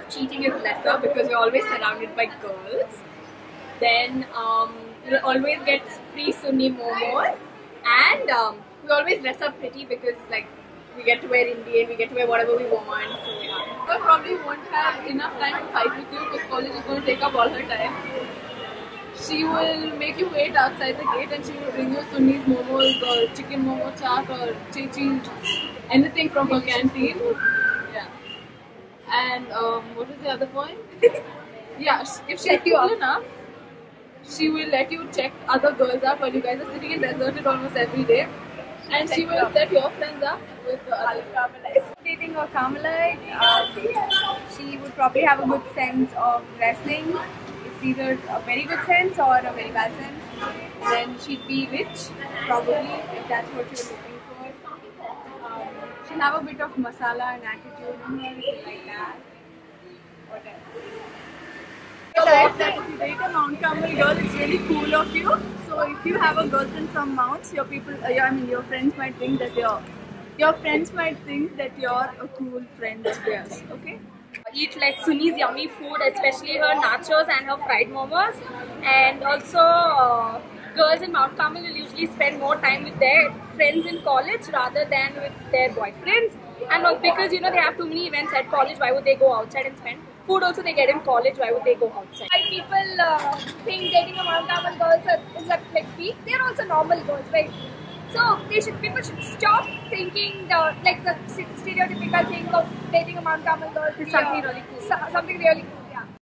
cheating is lesser because we're always surrounded by girls. Then we'll always get free Sunni momos, and we always dress up pretty because like we get to wear Indian, we get to wear whatever we want. So yeah. But probably won't have enough time to fight with you because college is going to take up all her time. She will make you wait outside the gate and she will bring you Sunni's momos or chicken momo chaat or chichi, anything from her canteen. Yeah. And what is the other point? Yeah, if she's cool enough, she will let you check other girls up while you guys are sitting in deserted almost every day. And she will set your friends up with the other Carmelites. Dating a Carmelite, she would probably have a good sense of dressing. It's either a very good sense or a very bad sense. Then she'd be rich, probably, if that's what you're looking for. She'll have a bit of masala and attitude in her, if you like that. What else? That if you date a Mount Carmel girl, it's really cool of you. So if you have a girlfriend from Mounts, your friends might think that your friends might think that you're a cool friend of theirs. Okay. Eat like Sunni's yummy food, especially her nachos and her fried momos. And also, girls in Mount Carmel will usually spend more time with their friends in college rather than with their boyfriends. And because they have too many events at college, why would they go outside and spend? Food also they get in college, why would they go outside? Why people think dating a Mount Carmel girls is like weak? They're also normal girls, right? So people should stop thinking the stereotypical thing of dating a Mount Carmel girl is something really cool. Something really cool.